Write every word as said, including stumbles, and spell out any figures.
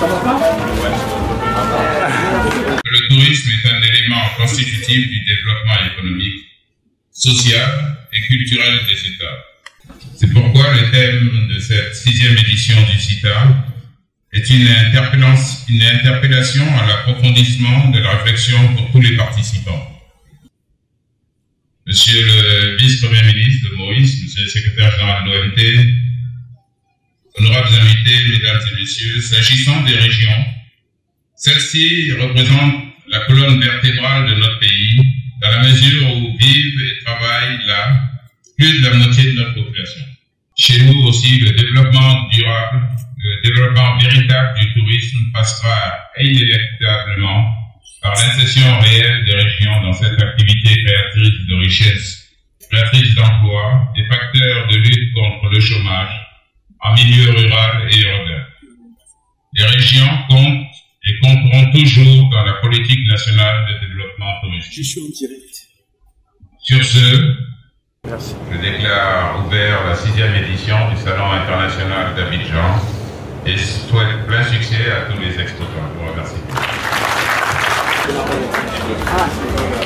Le tourisme est un élément constitutif du développement économique, social et culturel des États. C'est pourquoi le thème de cette sixième édition du CITA est une, une interpellation à l'approfondissement de la réflexion pour tous les participants. Monsieur le vice-premier ministre de Maurice, monsieur le secrétaire général de l'O M T, honorables invités, mesdames et messieurs, s'agissant des régions, celles-ci représentent la colonne vertébrale de notre pays, dans la mesure où vivent et travaillent là plus de la moitié de notre population. Chez nous aussi, le développement durable, le développement véritable du tourisme passera inéluctablement par l'insertion réelle des régions dans cette activité créatrice de richesse, créatrice d'emplois, des facteurs de lutte contre le chômage en milieu rural et urbain. Les régions comptent et compteront toujours dans la politique nationale de développement touristique. Je suis en direct. Sur ce, merci. Je déclare ouvert la sixième édition du Salon international d'Abidjan et souhaite plein succès à tous les exposants. Je vous remercie. Ah,